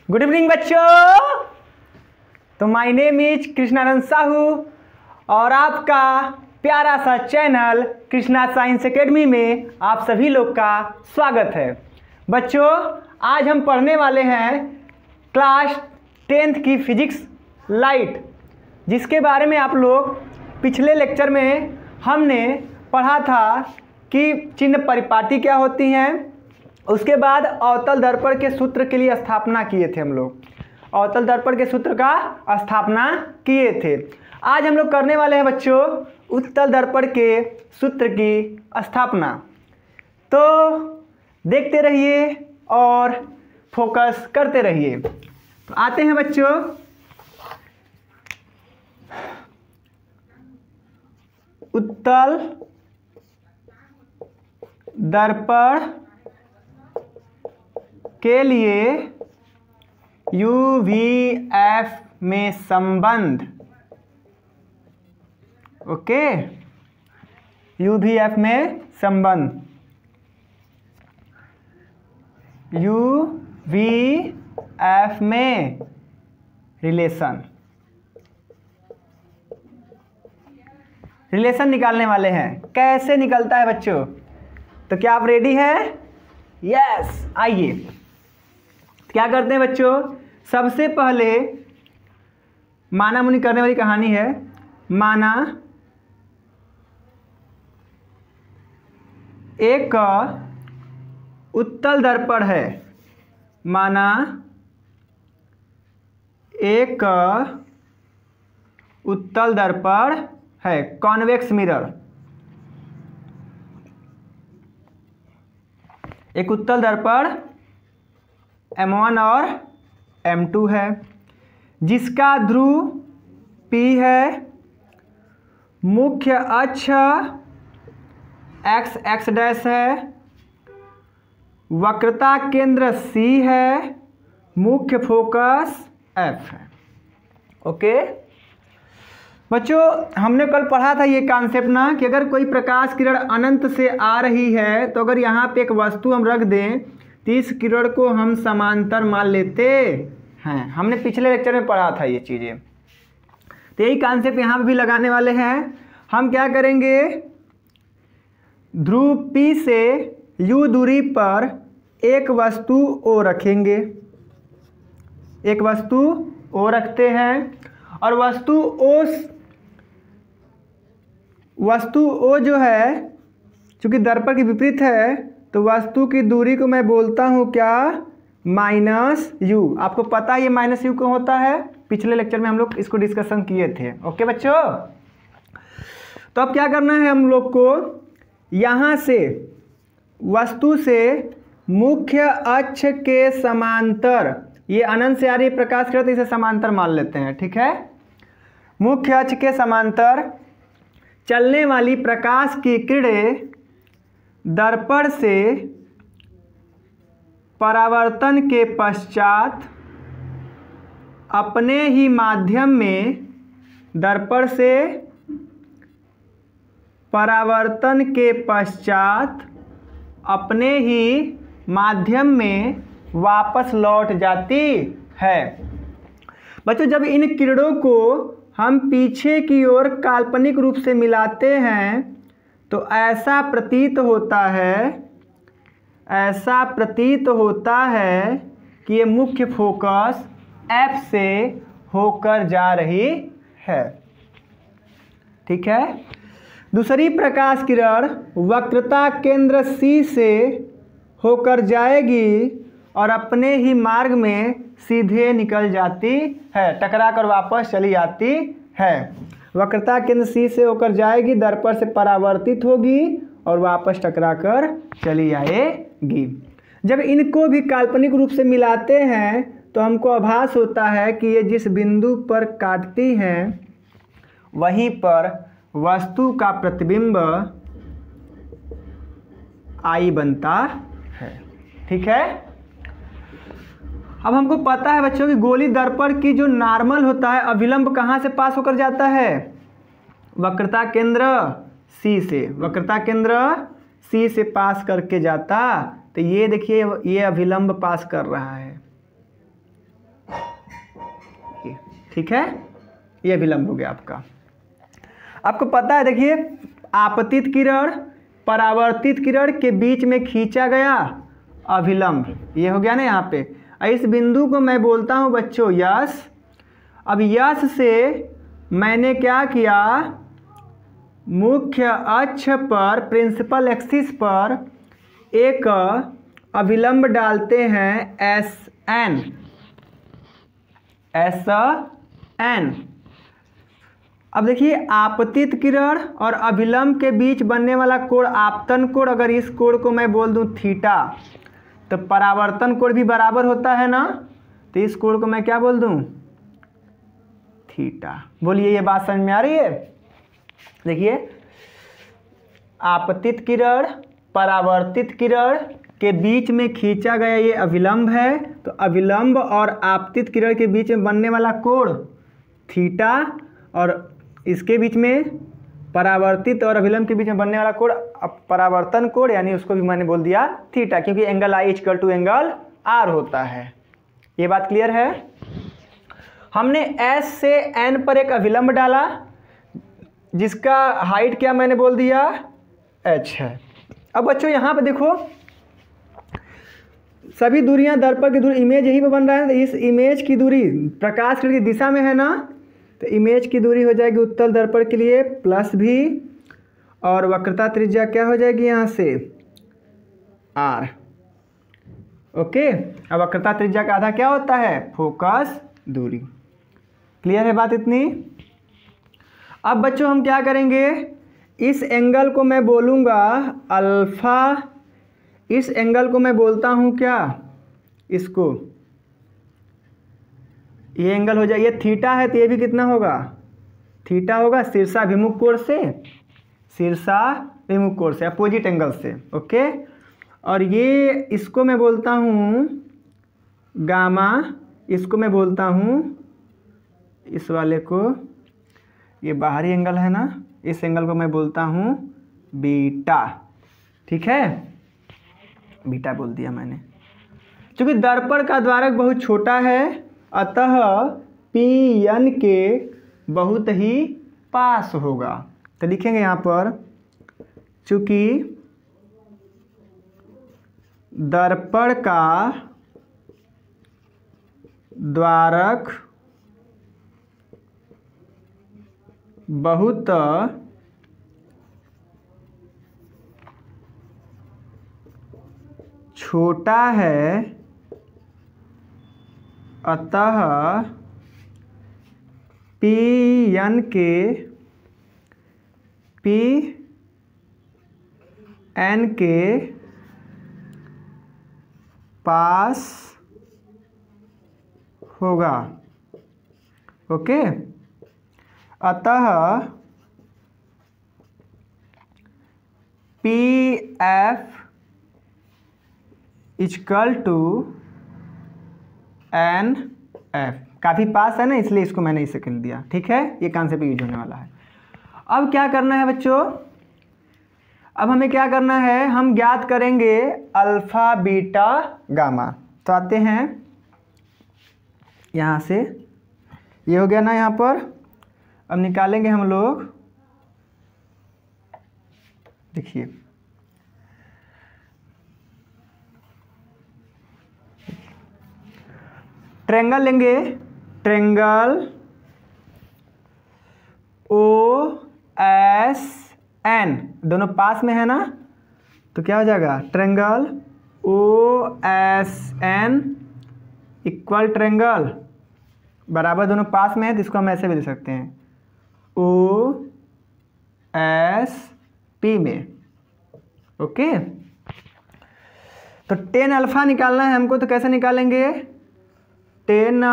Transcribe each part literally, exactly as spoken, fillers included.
Good evening बच्चों। तो my name is Krishnanand Sahu और आपका प्यारा सा चैनल कृष्णा साइंस एकेडमी में आप सभी लोग का स्वागत है। बच्चों, आज हम पढ़ने वाले हैं क्लास टेंथ की फिजिक्स लाइट, जिसके बारे में आप लोग पिछले लेक्चर में हमने पढ़ा था कि चिन्ह परिपाटी क्या होती हैं। उसके बाद अवतल दर्पण के सूत्र के लिए स्थापना किए थे हम लोग, अवतल दर्पण के सूत्र का स्थापना किए थे। आज हम लोग करने वाले हैं बच्चों उत्तल दर्पण के सूत्र की स्थापना। तो देखते रहिए और फोकस करते रहिए। तो आते हैं बच्चों उत्तल दर्पण के लिए यू वी एफ में संबंध। ओके, यू वी एफ में संबंध, यू वी एफ में रिलेशन रिलेशन निकालने वाले हैं। कैसे निकलता है बच्चों? तो क्या आप रेडी हैं? यस, आइए। क्या करते हैं बच्चों, सबसे पहले माना मुनि करने वाली कहानी है। माना एक उत्तल दर्पण है, माना एक उत्तल दर्पण है, कॉन्वेक्स मिरर। एक उत्तल दर्पण एम वन और एम टू है, जिसका ध्रुव P है, मुख्य अक्ष एक्स एक्स डैश है, वक्रता केंद्र C है, मुख्य फोकस F है। ओके बच्चों, हमने कल पढ़ा था ये कॉन्सेप्ट ना कि अगर कोई प्रकाश किरण अनंत से आ रही है तो अगर यहाँ पे एक वस्तु हम रख दें तो इस किरण को हम समांतर मान लेते हैं। हमने पिछले लेक्चर में पढ़ा था ये चीज़ें। तो यही कॉन्सेप्ट यहाँ पे भी लगाने वाले हैं। हम क्या करेंगे, ध्रुव P से U दूरी पर एक वस्तु O रखेंगे, एक वस्तु O रखते हैं और वस्तु O वस्तु O जो है चूँकि दर्पण के विपरीत है तो वस्तु की दूरी को मैं बोलता हूँ क्या, माइनस यू। आपको पता है ये माइनस यू क्यों होता है, पिछले लेक्चर में हम लोग इसको डिस्कशन किए थे। ओके बच्चों, तो अब क्या करना है हम लोग को, यहाँ से वस्तु से मुख्य अक्ष के समांतर, ये अनंत से आ रही प्रकाश किरण तो इसे समांतर मान लेते हैं, ठीक है। मुख्य अक्ष के समांतर चलने वाली प्रकाश की किरणें दर्पण से परावर्तन के पश्चात अपने ही माध्यम में, दर्पण से परावर्तन के पश्चात अपने ही माध्यम में वापस लौट जाती है। बच्चों, जब इन किरणों को हम पीछे की ओर काल्पनिक रूप से मिलाते हैं तो ऐसा प्रतीत होता है ऐसा प्रतीत होता है कि ये मुख्य फोकस F से होकर जा रही है, ठीक है। दूसरी प्रकाश किरण वक्रता केंद्र C से होकर जाएगी और अपने ही मार्ग में सीधे निकल जाती है, टकरा कर वापस चली आती है। वक्रता केंद्र C से होकर जाएगी, दर्पण से परावर्तित होगी और वापस टकरा कर चली आएगी। जब इनको भी काल्पनिक रूप से मिलाते हैं तो हमको आभास होता है कि ये जिस बिंदु पर काटती हैं वहीं पर वस्तु का प्रतिबिंब I बनता है, ठीक है। अब हमको पता है बच्चों कि गोली दर्पण की जो नॉर्मल होता है अभिलंब कहाँ से पास होकर जाता है, वक्रता केंद्र C से, वक्रता केंद्र C से पास करके जाता। तो ये देखिए ये अभिलंब पास कर रहा है, ठीक है, ये अभिलंब हो गया आपका। आपको पता है, देखिए आपतित किरण परावर्तित किरण के बीच में खींचा गया अभिलंब, ये हो गया ना यहाँ पे। इस बिंदु को मैं बोलता हूँ बच्चों यश। अब यश से मैंने क्या किया, मुख्य अक्ष पर प्रिंसिपल एक्सिस पर एक अभिलंब डालते हैं एस एन, एस एन। अब देखिए आपतित किरण और अभिलंब के बीच बनने वाला कोण आपतन कोण, अगर इस कोण को मैं बोल दूं थीटा, तो परावर्तन कोण भी बराबर होता है ना, तो इस कोण को मैं क्या बोल दूं, थीटा। बोलिए ये बात समझ में आ रही है। देखिए आपतित किरण परावर्तित किरण के बीच में खींचा गया ये अभिलंब है, तो अभिलंब और आपतित किरण के बीच में बनने वाला कोण थीटा, और इसके बीच में परावर्तित और अभिलंब के बीच में बनने वाला कोण परावर्तन कोण, यानी उसको भी मैंने बोल दिया थीटा, क्योंकि angle I equal to angle R होता है। ये बात क्लियर है। हमने एस से एन पर एक अभिलंब डाला जिसका हाइट क्या मैंने बोल दिया, एच है। अब बच्चों यहाँ पे देखो सभी दूरियां दर्पण की दूरी, इमेज यहीं पे बन रहा है, तो इस इमेज की दूरी प्रकाश की दिशा में है ना, तो इमेज की दूरी हो जाएगी उत्तल दर्पण के लिए प्लस भी, और वक्रता त्रिज्या क्या हो जाएगी यहाँ से, आर। ओके, अब वक्रता त्रिज्या का आधा क्या होता है, फोकस दूरी। क्लियर है बात इतनी। अब बच्चों हम क्या करेंगे, इस एंगल को मैं बोलूँगा अल्फा, इस एंगल को मैं बोलता हूँ क्या, इसको, ये एंगल हो जाए, ये थीटा है तो ये भी कितना होगा, थीटा होगा, शीर्षाभिमुख कोण से, शीर्षाभिमुख कोण से, अपोजिट एंगल से। ओके, और ये इसको मैं बोलता हूँ गामा, इसको मैं बोलता हूँ, इस वाले को, ये बाहरी एंगल है ना, इस एंगल को मैं बोलता हूँ बीटा। ठीक है, बीटा बोल दिया मैंने। क्योंकि दर्पण का द्वारक बहुत छोटा है, अतः पी एन के बहुत ही पास होगा, तो लिखेंगे यहाँ पर, चूंकि दर्पण का द्वारक बहुत छोटा है, अतः पी एन के पी एन के पास होगा। ओके, अतः P F equal to N F, काफ़ी पास है ना, इसलिए इसको मैंने इसे लिख दिया। ठीक है, ये कॉन्सेप्ट यूज होने वाला है। अब क्या करना है बच्चों, अब हमें क्या करना है, हम ज्ञात करेंगे अल्फा बीटा गामा। तो आते हैं यहाँ से, ये हो गया ना यहाँ पर। अब निकालेंगे हम लोग, देखिए ट्रेंगल लेंगे, ट्रेंगल ओ एस एन, दोनों पास में है ना, तो क्या हो जाएगा, triangle O S N equal triangle, बराबर दोनों पास में है, तो इसको हम ऐसे भी लिख सकते हैं ओ एस पी में। ओके, तो टेन अल्फा निकालना है हमको, तो कैसे निकालेंगे, tan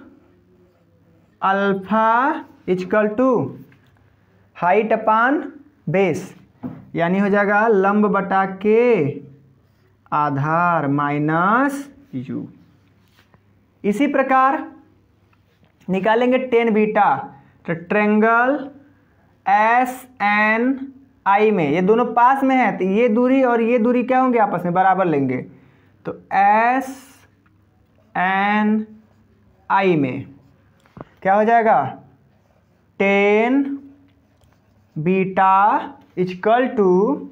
alpha equal to height upon base, यानी हो जाएगा लंब बटा के आधार माइनस यू। इसी प्रकार निकालेंगे टेन बीटा, तो ट्रेंगल एस एन आई में, ये दोनों पास में है, तो ये दूरी और ये दूरी क्या होंगे, आपस में बराबर लेंगे, तो एस एन आई में, क्या हो जाएगा, tan beta equal to,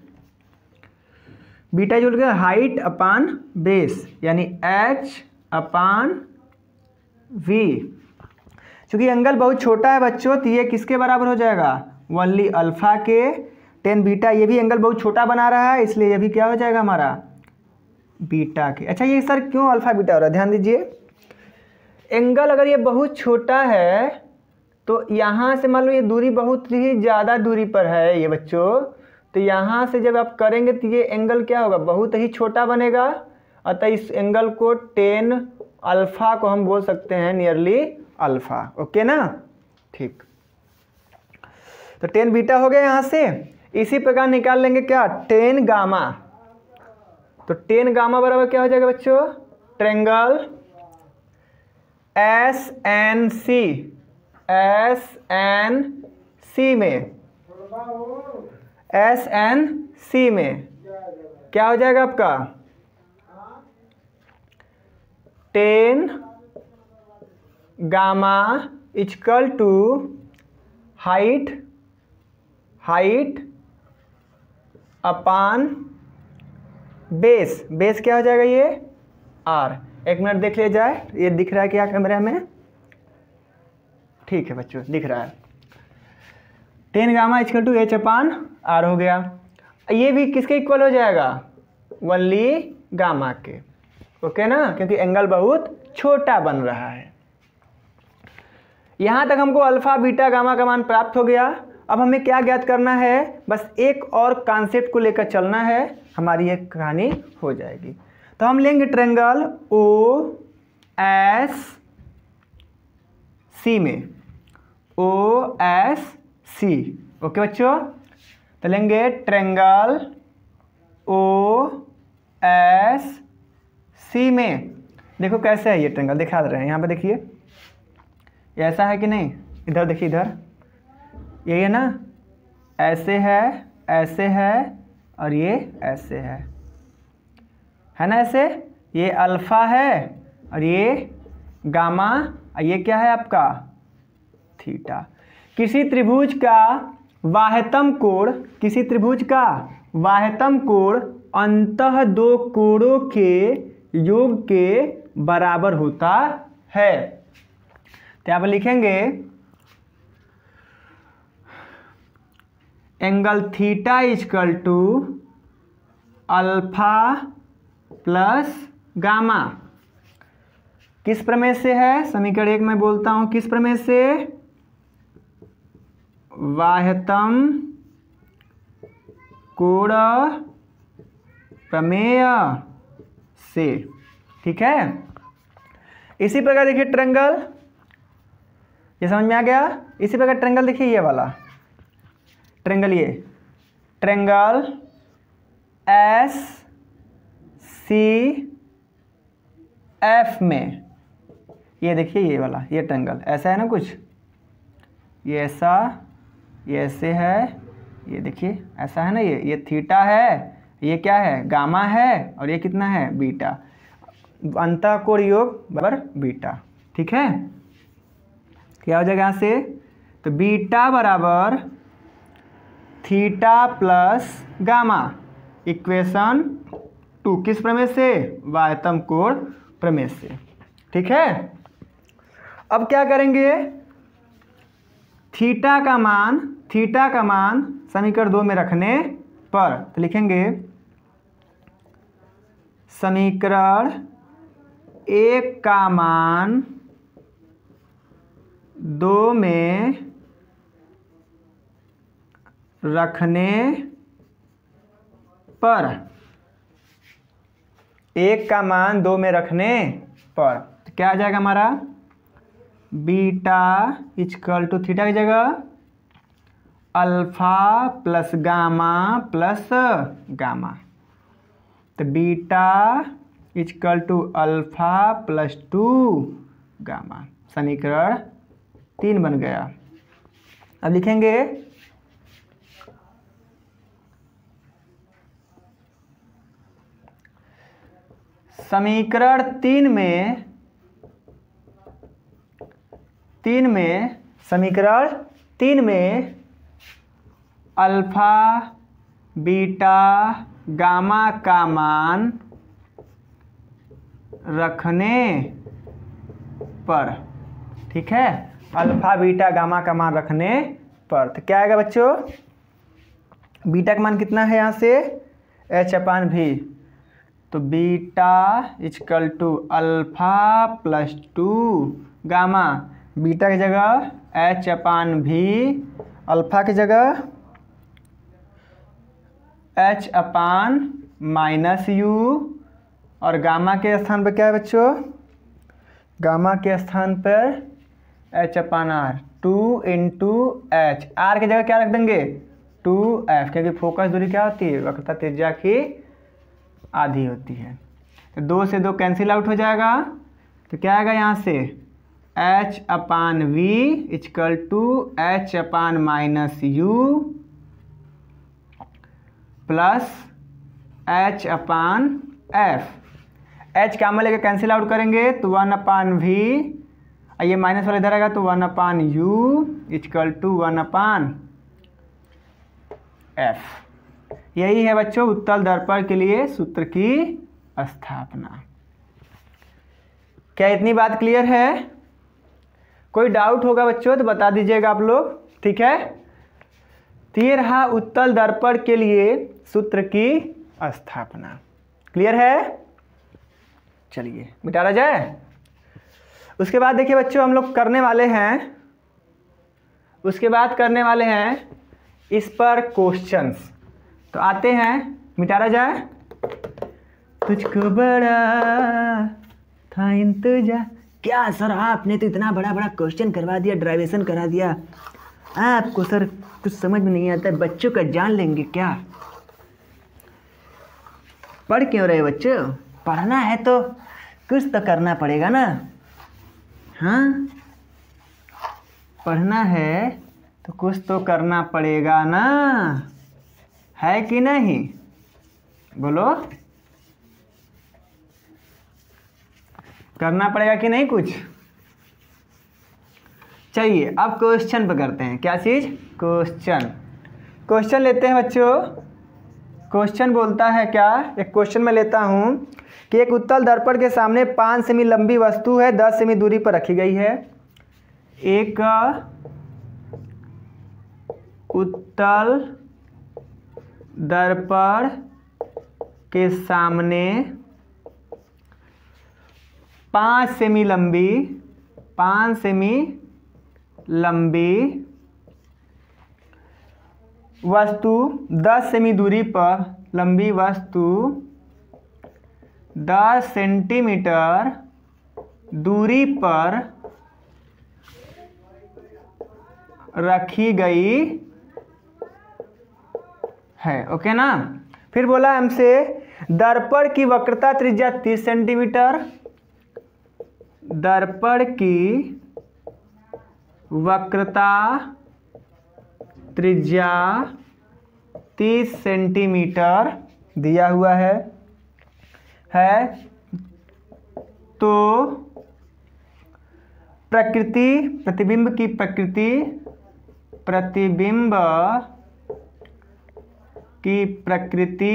beta जो गया हाइट अपान बेस, यानी एच अपान वी। चूंकि एंगल बहुत छोटा है बच्चों, तो ये किसके बराबर हो जाएगा, वनली अल्फा के। टेन बीटा, ये भी एंगल बहुत छोटा बना रहा है, इसलिए ये भी क्या हो जाएगा हमारा, बीटा के। अच्छा ये सर क्यों अल्फा बीटा हो रहा है, ध्यान दीजिए। एंगल अगर ये बहुत छोटा है तो यहाँ से मान लो ये दूरी बहुत ही ज़्यादा दूरी पर है ये बच्चों, तो यहाँ से जब आप करेंगे तो ये एंगल क्या होगा, बहुत ही छोटा बनेगा। अतः इस एंगल को टेन अल्फा को हम बोल सकते हैं नियरली अल्फा। ओके ना, ठीक। तो टेन बीटा हो गया यहाँ से। इसी प्रकार निकाल लेंगे क्या, टेन गामा। तो टेन गामा बराबर क्या हो जाएगा बच्चों, triangle S N C, S N C में, एस एन सी में क्या हो जाएगा आपका, tan gamma equal to height, height upon base, base क्या हो जाएगा ये आर। एक मिनट देख लिया जाए, ये दिख रहा है क्या कैमरा में, ठीक है बच्चों दिख रहा है। Tan gamma equal to H upon R हो गया। ये भी किसके इक्वल हो जाएगा, वनली गामा के। ओके ना, क्योंकि एंगल बहुत छोटा बन रहा है। यहाँ तक हमको अल्फा बीटा गामा का मान प्राप्त हो गया। अब हमें क्या ज्ञात करना है, बस एक और कॉन्सेप्ट को लेकर चलना है, हमारी ये कहानी हो जाएगी। तो हम लेंगे ट्रायंगल ओ एस सी में, ओ एस सी। ओके बच्चों, तो लेंगे ट्रायंगल ओ एस सी में। देखो कैसे है ये ट्रायंगल, दिखा दे रहे हैं यहाँ पे, देखिए ये ऐसा है कि नहीं, इधर देखिए, इधर यही है ना, ऐसे है, ऐसे है, और ये ऐसे है है ना, ऐसे। ये अल्फा है और ये गामा, और ये क्या है आपका थीटा। किसी त्रिभुज का वाह्यतम कोण, किसी त्रिभुज का वाह्यतम कोण अंतः दो कोणों के योग के बराबर होता है। तो यहाँ पर लिखेंगे angle theta equal to alpha plus gamma. किस प्रमेय से है, समीकरण एक में बोलता हूं, किस प्रमेय से, वाह्यतम कोण प्रमेय से। ठीक है, इसी प्रकार देखिए ट्रायंगल, ये समझ में आ गया। इसी प्रकार ट्रायंगल देखिए, ये वाला ट्रायंगल, ये ट्रायंगल एस सी एफ में, ये देखिए ये वाला, ये ट्रायंगल ऐसा है ना कुछ, ये ऐसा, ये ऐसे है, ये देखिए ऐसा है ना, ये ये थीटा है, ये क्या है गामा है, और ये कितना है बीटा। अंतः कोण योग बराबर बीटा। ठीक है, क्या हो जाएगा यहाँ से, तो बीटा बराबर theta plus gamma, equation two, किस प्रमेय से, वाह्यतम कोण प्रमेय से। ठीक है, अब क्या करेंगे, थीटा का मान, थीटा का मान समीकरण दो में रखने पर, तो लिखेंगे समीकरण एक का मान दो में रखने पर, एक का मान दो में रखने पर, तो क्या आ जाएगा हमारा, बीटा इक्वल टू थीटा की जगह alpha plus gamma plus gamma. तो beta equal to alpha plus two gamma, समीकरण तीन बन गया। अब लिखेंगे समीकरण तीन में तीन में समीकरण तीन में अल्फा बीटा गामा का मान रखने पर, ठीक है, अल्फा बीटा गामा का मान रखने पर, तो क्या आएगा बच्चों, बीटा का मान कितना है यहाँ से एच अपान भी, तो beta equal to alpha plus two gamma, beta की जगह एच अपान भी, अल्फा की जगह एच अपान माइनस यू, और गामा के स्थान पर क्या है बच्चों, गामा के स्थान पर H upon R, two into H, R की जगह क्या रख देंगे टू एफ, क्योंकि फोकस दूरी क्या होती है, वक्रता त्रिज्या की आधी होती है। तो दो से दो कैंसिल आउट हो जाएगा, तो क्या आएगा यहाँ से H upon V is equal to H upon minus U plus H upon F, H common लेके कैंसिल आउट करेंगे तो वन अपान वी, ये माइनस वाला इधर आएगा तो one upon U is equal to one upon F. यही है बच्चों उत्तल दर्पण के लिए सूत्र की स्थापना। क्या इतनी बात क्लियर है? कोई डाउट होगा बच्चों तो बता दीजिएगा आप लोग, ठीक है। तो ये रहा उत्तल दर्पण के लिए सूत्र की स्थापना। क्लियर है? चलिए मिटाया जाए। उसके बाद देखिए बच्चों हम लोग करने वाले हैं उसके बाद करने वाले हैं इस पर क्वेश्चंस। तो आते हैं, मिटाया जाए। तुझको बड़ा था इंतजार। क्या सर आपने तो इतना बड़ा बड़ा क्वेश्चन करवा दिया, ड्राइवेशन करा दिया। आपको सर कुछ समझ में नहीं आता, बच्चों का जान लेंगे क्या? पढ़ क्यों रहे बच्चों? पढ़ना है तो कुछ तो करना पड़ेगा ना। हाँ, पढ़ना है तो कुछ तो करना पड़ेगा ना, है कि नहीं? बोलो, करना पड़ेगा कि नहीं कुछ? चलिए अब क्वेश्चन पर करते हैं। क्या चीज़? क्वेश्चन। क्वेश्चन लेते हैं बच्चों। क्वेश्चन बोलता है क्या, एक क्वेश्चन मैं लेता हूँ कि एक उत्तल दर्पण के सामने पाँच सेमी लंबी वस्तु है, दस सेमी दूरी पर रखी गई है। एक उत्तल दर्पण के सामने पाँच सेमी लंबी पाँच सेमी लंबी वस्तु दस सेमी दूरी पर लंबी वस्तु दस सेंटीमीटर दूरी पर रखी गई है। ओके ना। फिर बोला हमसे दर्पण की वक्रता त्रिज्या तीस सेंटीमीटर, दर्पण की वक्रता त्रिज्या तीस सेंटीमीटर दिया हुआ है है तो प्रकृति प्रतिबिंब की प्रकृति प्रतिबिंब की प्रकृति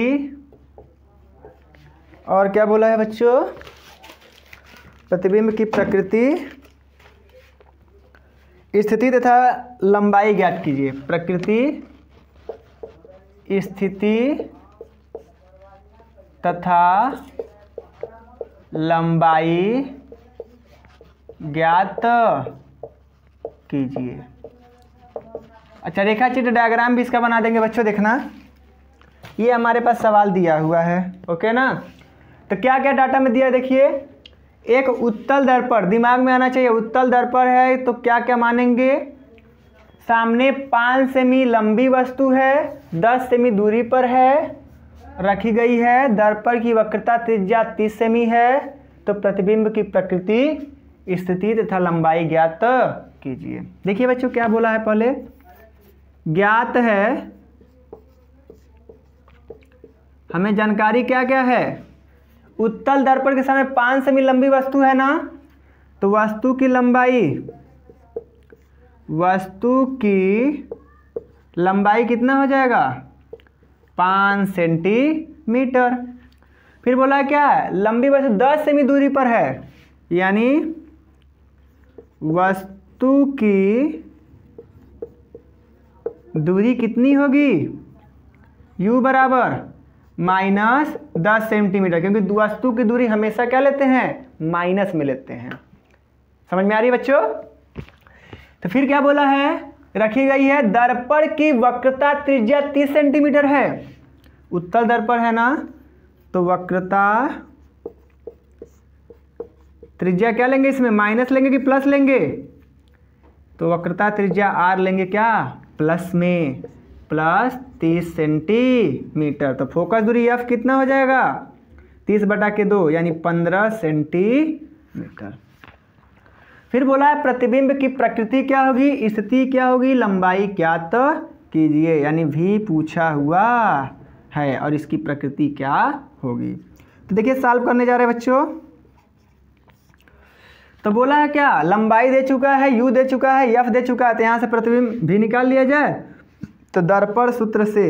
और क्या बोला है बच्चों? प्रतिबिंब की प्रकृति, स्थिति तथा लंबाई ज्ञात कीजिए। प्रकृति, स्थिति तथा लंबाई ज्ञात कीजिए। अच्छा, रेखा चित्र डायग्राम भी इसका बना देंगे बच्चों। देखना, ये हमारे पास सवाल दिया हुआ है। ओके ना। तो क्या क्या डाटा में दिया है देखिए। एक उत्तल दर्पण, दिमाग में आना चाहिए, उत्तल दर्पण है तो क्या क्या मानेंगे? सामने पाँच सेमी लंबी वस्तु है, दस सेमी दूरी पर है, रखी गई है। दर्पण की वक्रता त्रिज्या तीस सेमी है तो प्रतिबिंब की प्रकृति, स्थिति तथा लंबाई ज्ञात कीजिए। देखिए बच्चों क्या बोला है, पहले ज्ञात है, हमें जानकारी क्या क्या है? उत्तल दर्पण के सामने पाँच सेमी लंबी वस्तु है ना, तो वस्तु की लंबाई वस्तु की लंबाई कितना हो जाएगा, पाँच सेंटीमीटर। फिर बोला क्या है, लंबी वस्तु दस सेमी दूरी पर है, यानी वस्तु की दूरी कितनी होगी, u बराबर माइनस दस सेंटीमीटर, क्योंकि वस्तु की दूरी हमेशा क्या लेते हैं, माइनस में लेते हैं। समझ में आ रही है बच्चों। तो फिर क्या बोला है, रखी गई है दर्पण की वक्रता त्रिज्या तीस सेंटीमीटर है। उत्तल दर्पण है ना, तो वक्रता त्रिज्या क्या लेंगे, इसमें माइनस लेंगे कि प्लस लेंगे, तो वक्रता त्रिज्या आर लेंगे क्या, प्लस में, प्लस तीस सेंटीमीटर। तो फोकस दूरी एफ कितना हो जाएगा, तीस बटा के दो, यानी पंद्रह सेंटीमीटर। फिर बोला है प्रतिबिंब की प्रकृति क्या होगी, स्थिति क्या होगी, लंबाई ज्ञात कीजिए, यानी भी पूछा हुआ है और इसकी प्रकृति क्या होगी। तो देखिए सॉल्व करने जा रहे हैं बच्चों। तो बोला है क्या, लंबाई दे चुका है, u दे चुका है, f दे चुका है, तो यहाँ से प्रतिबिंब भी निकाल लिया जाए। तो दर्पण सूत्र से,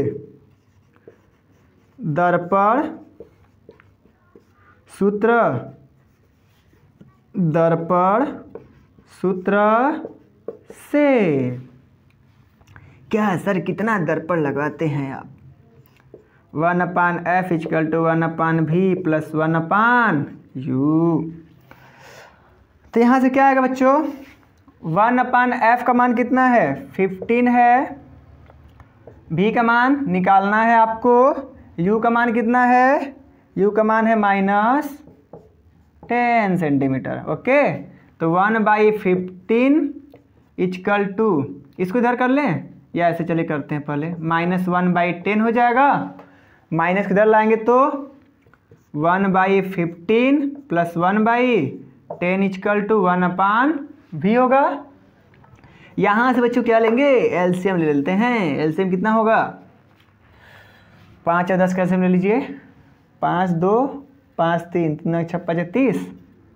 दर्पण सूत्र, दर्पण सूत्र से क्या सर, कितना दर्पण लगाते हैं आप, one upon F is equal to one upon भी प्लस वन अपान यू। तो यहाँ से क्या आएगा बच्चों, वन अपान एफ का मान कितना है, फिफ्टीन है, भी का मान निकालना है आपको, यू का मान कितना है, यू का मान है माइनस टेन सेंटीमीटर। ओके, तो one by fifteen is equal to, इसको इधर कर लें या ऐसे चले करते हैं पहले, माइनस वन बाई टेन हो जाएगा, माइनस किधर लाएंगे तो one by fifteen plus one by ten is equal to one upon भी होगा। यहाँ से बच्चों क्या लेंगे, एलसीएम ले लेते हैं। एलसीएम कितना होगा, पाँच और दस का एलसीएम ले लीजिए, पाँच दो पाँच तीन, तीन छप्पा जा तीस,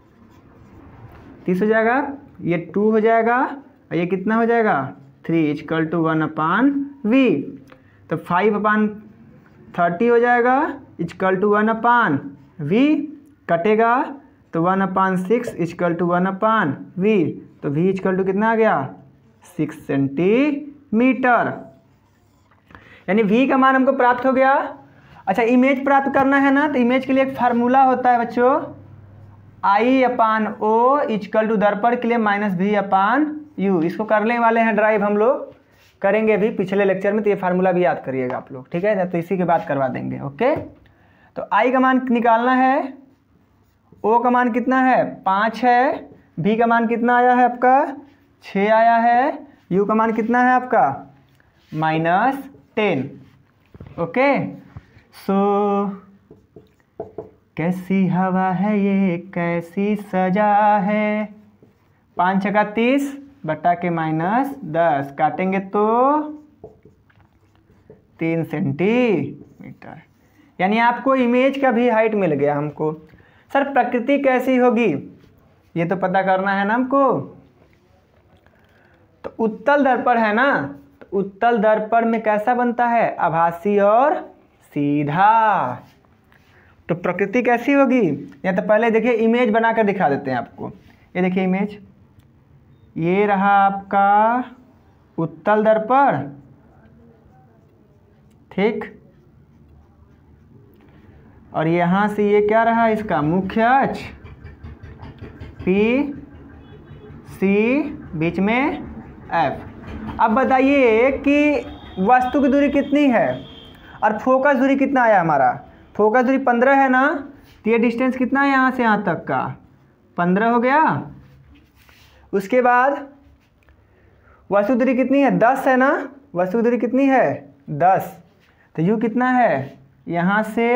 तीस हो जाएगा, ये टू हो जाएगा और ये कितना हो जाएगा, three is equal to one upon V. तो फाइव अपान थर्टी हो जाएगा is equal to one upon V, कटेगा तो one upon six is equal to one upon V, तो वी इजकल टू कितना आ गया, सिक्स सेंटीमीटर, यानी वी का मान हमको प्राप्त हो गया। अच्छा, इमेज प्राप्त करना है ना, तो इमेज के लिए एक फार्मूला होता है बच्चों, आई अपान ओ इजकल टू दर्पण के लिए माइनस भी अपान यू। इसको करने वाले हैं ड्राइव, हम लोग करेंगे भी पिछले लेक्चर में, तो ये फार्मूला भी याद करिएगा आप लोग, ठीक है, तो इसी के बाद करवा देंगे। ओके, तो आई का मान निकालना है, ओ का मान कितना है, पाँच है, भी का मान कितना आया है आपका, छः आया है, यू का मान कितना है आपका, माइनस टेन। ओके, सो कैसी हवा है ये, कैसी सजा है, पाँच छक्का तीस बटा के माइनस दस, काटेंगे तो तीन सेंटीमीटर, यानी आपको इमेज का भी हाइट मिल गया हमको। सर प्रकृति कैसी होगी, ये तो पता करना है ना हमको। तो उत्तल दर्पण है ना, तो उत्तल दर्पण में कैसा बनता है, आभासी और सीधा। तो प्रकृति कैसी होगी, या तो पहले देखिए इमेज बनाकर दिखा देते हैं आपको। ये देखिए इमेज, ये रहा आपका उत्तल दर्पण, ठीक, और यहाँ से ये क्या रहा, इसका मुख्य अक्ष, पी सी, बीच में एफ। अब बताइए कि वस्तु की दूरी कितनी है और फोकस दूरी कितना आया हमारा, फोकस दूरी पंद्रह है ना, तो ये डिस्टेंस कितना है यहाँ से यहाँ तक का, पंद्रह हो गया। उसके बाद वस्तु दूरी कितनी है, दस है ना, वस्तु दूरी कितनी है, दस, तो यू कितना है, यहाँ से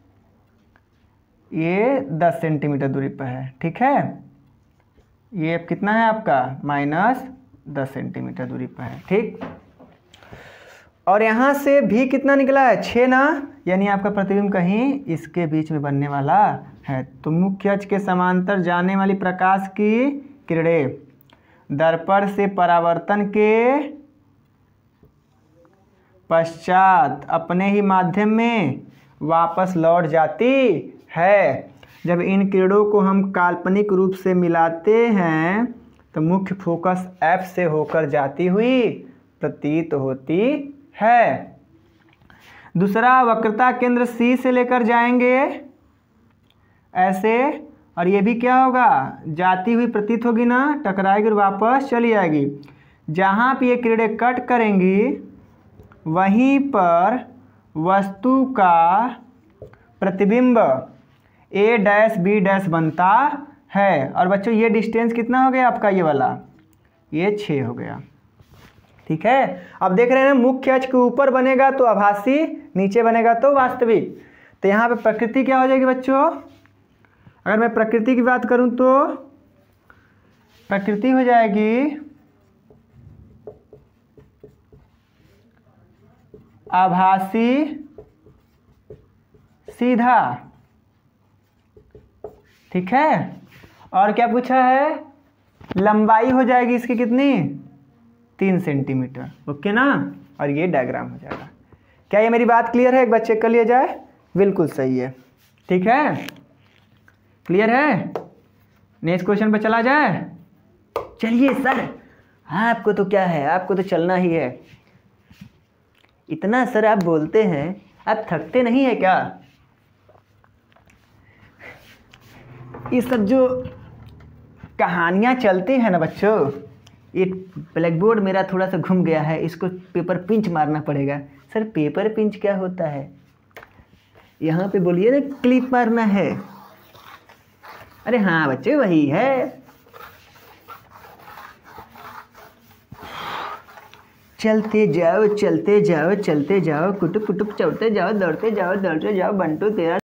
ये दस सेंटीमीटर दूरी पर है, ठीक है, ये कितना है आपका, माइनस दस सेंटीमीटर दूरी पर है, ठीक। और यहाँ से भी कितना निकला है, छः ना, यानी आपका प्रतिबिंब कहीं इसके बीच में बनने वाला है। तो मुख्य अक्ष के समांतर जाने वाली प्रकाश की किरणें दर्पण से परावर्तन के पश्चात अपने ही माध्यम में वापस लौट जाती है। जब इन किरणों को हम काल्पनिक रूप से मिलाते हैं तो मुख्य फोकस एफ से होकर जाती हुई प्रतीत होती है। दूसरा, वक्रता केंद्र सी से लेकर जाएंगे ऐसे, और ये भी क्या होगा, जाती हुई प्रतीत होगी ना, टकराएगी और वापस चली आएगी। जहाँ पे ये किरणें कट करेंगी वहीं पर वस्तु का प्रतिबिंब ए डैश बी डैश बनता है। और बच्चों ये डिस्टेंस कितना हो गया आपका, ये वाला, ये छः हो गया। ठीक है, अब देख रहे हैं मुख्य अक्ष के ऊपर बनेगा तो आभासी, नीचे बनेगा तो वास्तविक। तो यहाँ पे प्रकृति क्या हो जाएगी बच्चों, अगर मैं प्रकृति की बात करूं तो प्रकृति हो जाएगी आभासी सीधा। ठीक है, और क्या पूछा है, लंबाई हो जाएगी इसकी कितनी, तीन सेंटीमीटर। ओके ना, और ये डायग्राम हो जाएगा। क्या ये मेरी बात क्लियर है, एक बार चेक कर लिया जाए। बिल्कुल सही है। ठीक है, क्लियर है। नेक्स्ट क्वेश्चन पे चला जाए। चलिए सर, आपको तो क्या है, आपको तो चलना ही है। इतना सर आप बोलते हैं, आप थकते नहीं है क्या। ये सब जो कहानियाँ चलती हैं ना बच्चों, ये ब्लैक बोर्ड मेरा थोड़ा सा घूम गया है, इसको पेपर पिंच मारना पड़ेगा। सर पेपर पिंच क्या होता है, यहाँ पे बोलिए ना, क्लिप मारना है। अरे हाँ बच्चे, वही है। चलते जाओ चलते जाओ चलते जाओ, कुटुक कुटुक चलते जाओ, दौड़ते जाओ दौड़ते जाओ, बंटू तेरा